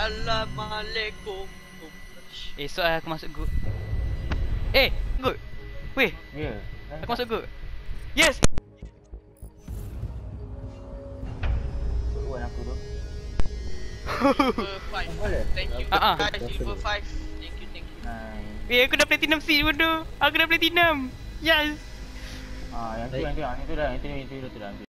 Assalamualaikum. Esok aku masuk group. Good. Weh, Ya. aku masuk group. Yes. Buat aku tu. Silver 5. Boleh. Thank you Ah, ah. guys, Silver 5. Thank you. Nice. Aku dah platinum seed bodoh. Aku dah platinum. Yes. Yang tu dah, itu dah.